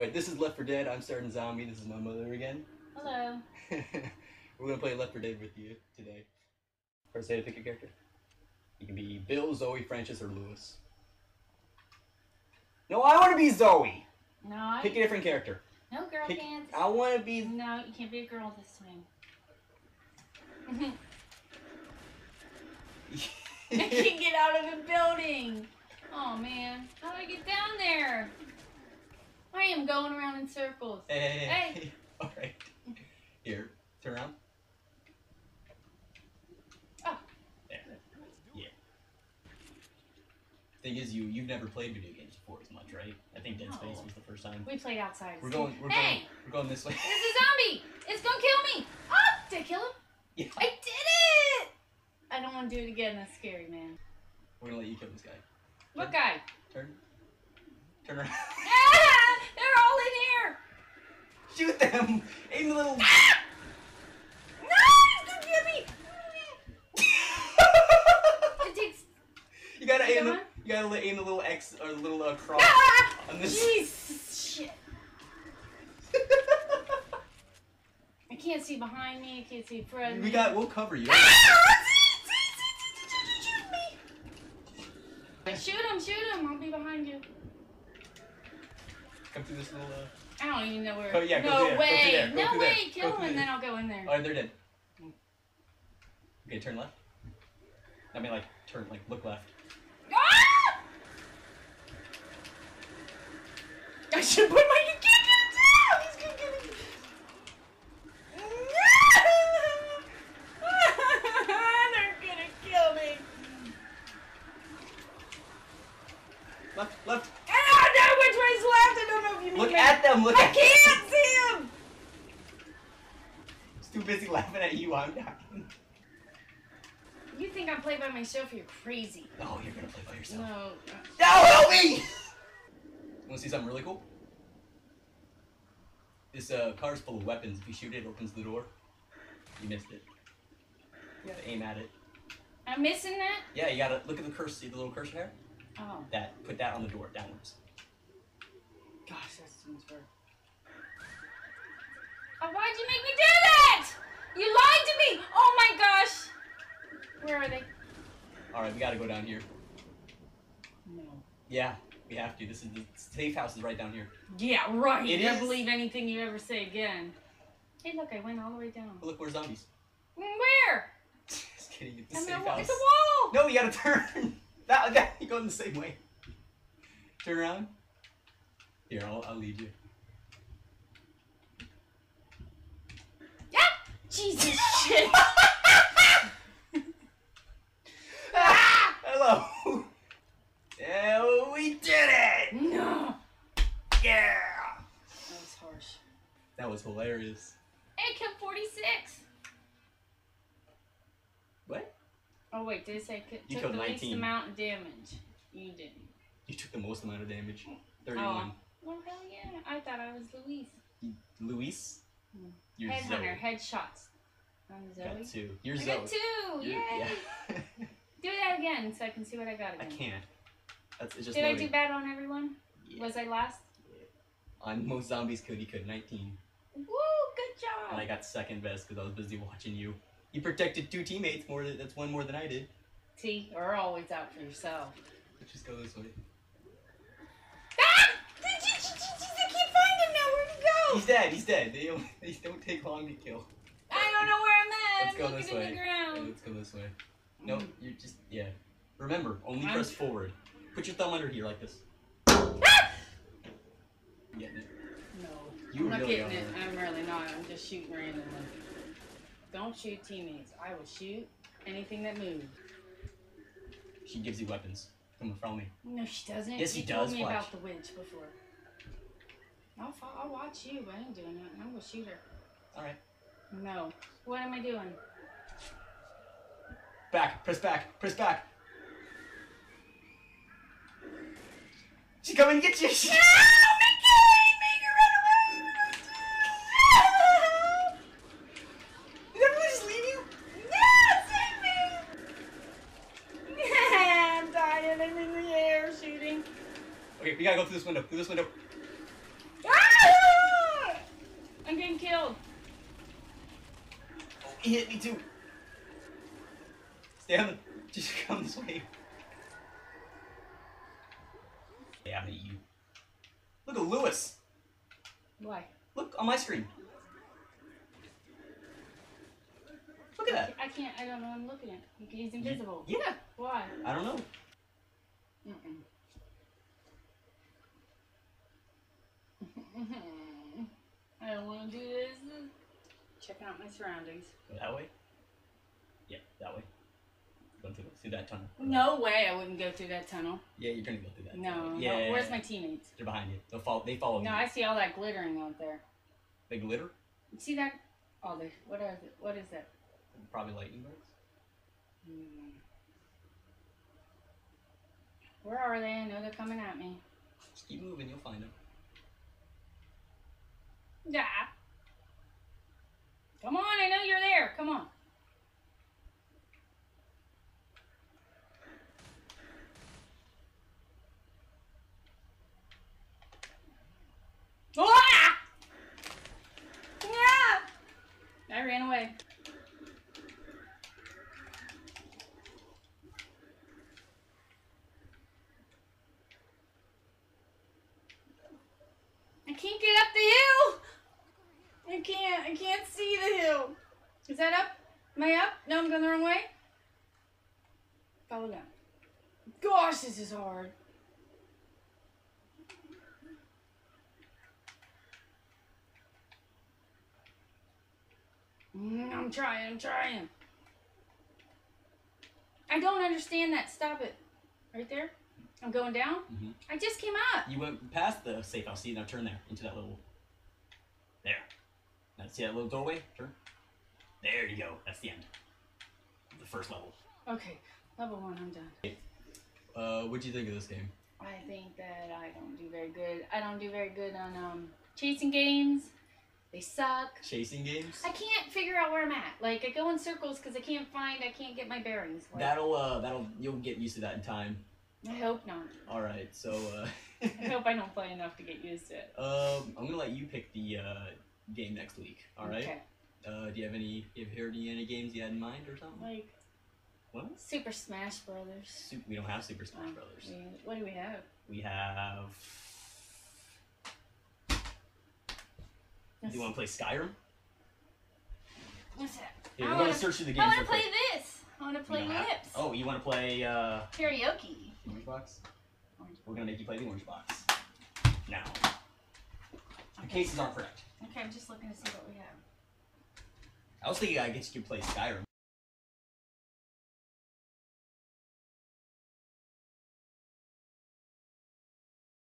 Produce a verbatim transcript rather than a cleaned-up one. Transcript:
Wait, this is Left four Dead. I'm starting Zombie. This is my mother again. Hello. We're gonna play Left four Dead with you today. First, say to pick a character. You can be Bill, Zoe, Francis, or Lewis. No, I want to be Zoe. No, I... Pick a different character. No, girl Pick... can't. I want to be. No, you can't be a girl this swing. I can't get out of the building. Oh man, how do I get down there? I am going around in circles. Hey, hey, Hey. hey. All right. Here, turn around. Oh. There. Yeah. Thing is, you you've never played video games before as much, right? I think Dead Space No. was the first time. We played outside. We're going. We're hey! going. We're going this way. There's a zombie! It's gonna kill me! Oh! Did I kill him? Yeah. I did it! I don't want to do it again. That's scary, man. We're gonna let you kill this guy. What guy? Turn. Turn around. Ah! They're all in here! Shoot them! Aim the little. Ah! No! He's gonna get me! It takes. You gotta Is aim that the. one? You gotta aim the little X or the little uh, cross Ah! on this. Jeez! Shit. I can't see behind me. I can't see in front of me. We got. We'll cover you. Ah! Shoot him! Shoot him! I'll be behind you. Come through this little. Uh... I don't even know where. Oh, yeah, go no through there, go way! through there, go no through way! there, Kill go him through and there. then I'll go in there. Oh, they're dead. Okay, turn left. I mean, like turn, like look left. Ah! I should put my. You can't get him down! He's gonna get me. They're gonna kill me. Left, left. I don't know which way's left. I don't know if you mean Look me. at them. Look I at. can't see him. He's too busy laughing at you. I'm talking. You think I play by myself? You're crazy. Oh, you're gonna play by yourself. No. No, help me! Want to see something really cool? This uh, car's full of weapons. If you shoot it, it opens the door. You missed it. You gotta aim at it. I'm missing that? Yeah, you gotta look at the cursor. See the little cursor there? Oh. That. Put that on the door, downwards. Gosh, that seems weird. Oh, why'd you make me do that? You lied to me! Oh my gosh! Where are they? Alright, we gotta go down here. No. Yeah, we have to. This is the safe house is right down here. Yeah, right. It Never is? believe anything you ever say again. Hey, look, I went all the way down. Oh, look, we're zombies. Where? Just kidding. It's the I'm safe not- house. It's a wall! No, you gotta turn. That, that, you're going the same way. Turn around. Here, I'll, I'll lead you. Yeah! Jesus shit! Ah! Hello. Yeah, we did it. No! Yeah. That was harsh. That was hilarious. Hey, I killed forty-six! What? Oh wait, did it say I You took killed the least nineteen. amount of damage? You didn't. You took the most amount of damage. thirty-one. Oh. Well, hell yeah. I thought I was Luis. You, Luis? Hmm. You're Headhunter, Zoe. headshots. I'm Zoe. Got two. You're I Zoe. got two! You're- Yay! Yeah. Do that again so I can see what I got I again. can't. That's it's just Did I loading. do bad on everyone? Yeah. Was I last? On most zombies killed, you could nineteen. Woo! Good job! And I got second best because I was busy watching you. You protected two teammates more. Than, that's one more than I did. See, you're always out for yourself. Let's just go this way. Ah! Did you, did you, did you keep finding now? Where'd he go? He's dead. He's dead. They don't, they don't take long to kill. I don't know where I'm at. Let's I'm go looking this in way. the Yeah, ground. let's go this way. No, Mm. you just yeah. Remember, only I'm- press forward. Put your thumb under here like this. Ah! You getting it? No. You I'm not really getting it. are. I'm really not. I'm just shooting randomly. Don't shoot teammates. I will shoot anything that moves. She gives you weapons. Come on, follow me. No, she doesn't. Yes, she you told does, me watch. about the witch before. I'll, fo- I'll watch you. I ain't doing it. I'm gonna shoot her. All right. No. What am I doing? Back. Press back. Press back. She's coming to get you. She- No, Mickey! Make her run away! Did everyone just leave you? No, save me! I'm dying. I'm in the air shooting. Okay, we gotta go through this window. Through this window. Ah! He hit me too. Stay on the. Just come this way. Yeah, I'm gonna eat you. Look at Lewis. Why? Look on my screen. Look at that. I can't. I don't know what I'm looking at. He's invisible. Yeah. Why? I don't know. Mm-mm. I don't want to do this. Checking out my surroundings. Go that way? Yeah, that way. Go through, through that tunnel. No way I wouldn't go through that tunnel. Yeah, you're gonna go through that. No. Yeah. No. Where's my teammates? They're behind you. They'll follow. They follow. No, you. I see all that glittering out there. They glitter. You see that? Oh, they, what are they? What is that? Probably lightning bugs. Hmm. Where are they? I know they're coming at me. Just keep moving. You'll find them. Yeah. Come on, I know you're there. Come on. Ah! Yeah! I ran away. I can't get up the hill. I can't. I can't see the hill. Is that up? Am I up? No, I'm going the wrong way. Follow down. Gosh, this is hard. Mm, I'm trying. I'm trying. I don't understand that. Stop it. Right there. I'm going down. Mm-hmm. I just came up. You went past the safe house. See, now turn there into that little. There. Now see that little doorway? Turn. There you go. That's the end. The first level. Okay, level one. I'm done. Uh, what'd you think of this game? I think that I don't do very good. I don't do very good on um chasing games. They suck. Chasing games? I can't figure out where I'm at. Like I go in circles because I can't find. I can't get my bearings. Like, That'll uh, that'll you'll get used to that in time. I hope not. All right, so uh. I hope I don't play enough to get used to it. Um, I'm gonna let you pick the uh game next week. All right. Okay. Uh, do you have any? Have you heard any, any games you had in mind or something? Like What? Super Smash Brothers. Super, we don't have Super Smash Um, Brothers. we- What do we have? We have. Do you want to play Skyrim? What's that? Here, I we're wanna- gonna search through the I games. want to real play quick. this. I want to We play don't have- Lips. Oh, you want to play uh, Karaoke. Orange Box? Orange. We're gonna make you play the Orange Box. Now, the Okay. cases aren't correct. Okay, I'm just looking to see what we have. I was thinking I guess you could play Skyrim.